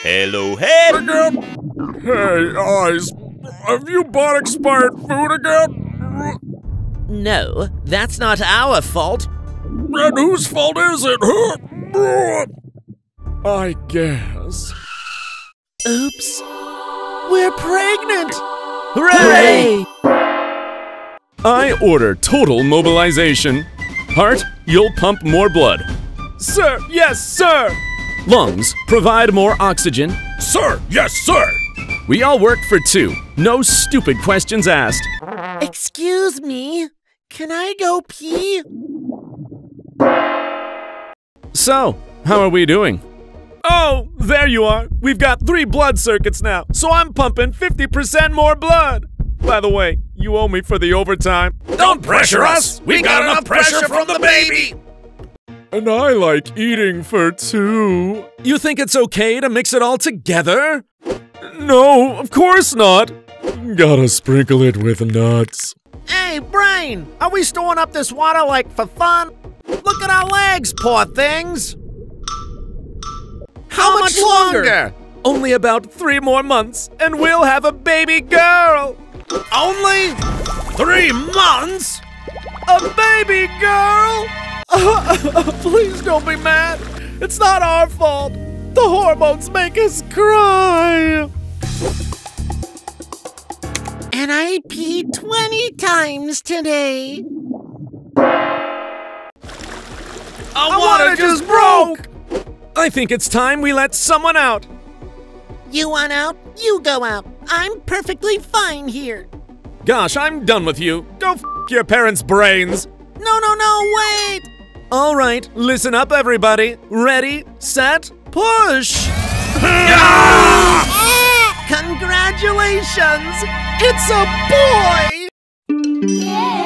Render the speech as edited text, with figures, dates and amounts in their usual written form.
Hello, hey! Again? Hey, eyes. Have you bought expired food again? No, that's not our fault. And whose fault is it, huh? I guess. Oops. We're pregnant! Hooray! I order total mobilization. Heart, you'll pump more blood. Sir, yes, sir! Lungs, provide more oxygen. Sir, yes, sir! We all work for two. No stupid questions asked. Excuse me, can I go pee? So, how are we doing? Oh, there you are. We've got 3 blood circuits now, so I'm pumping 50% more blood. By the way, you owe me for the overtime. Don't pressure us! We've got enough pressure from the baby! And I like eating for 2. You think it's okay to mix it all together? No, of course not. Gotta sprinkle it with nuts. Hey, Brain, are we storing up this water like for fun? Look at our legs, poor things. How much longer? Only about 3 more months, and we'll have a baby girl. Only 3 months? A baby girl? Please don't be mad. It's not our fault. The hormones make us cry. And I peed 20 times today. Our water just broke! I think it's time we let someone out. You want out? You go out. I'm perfectly fine here. Gosh, I'm done with you. Go f your parents' brains. No, wait! All right, listen up, everybody. Ready, set, push. Congratulations! It's a boy! Yeah.